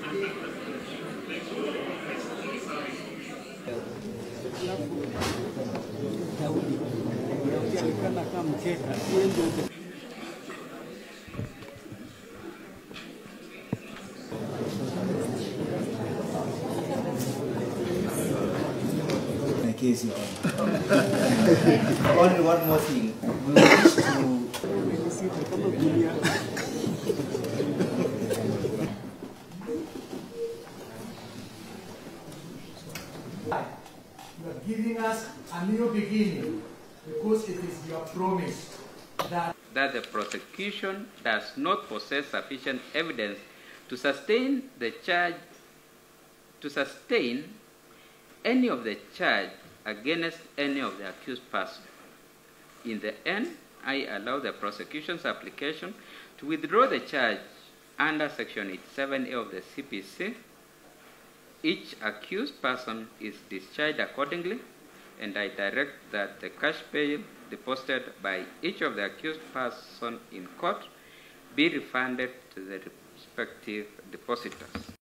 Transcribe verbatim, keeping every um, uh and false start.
Only one more thing. We wish to you are giving us a new beginning because it is your promise that that the prosecution does not possess sufficient evidence to sustain the charge to sustain any of the charge against any of the accused person. In the end, I allow the prosecution's application to withdraw the charge under Section eighty-seven A of the C P C. Each accused person is discharged accordingly, and I direct that the cash bail deposited by each of the accused person in court be refunded to the respective depositors.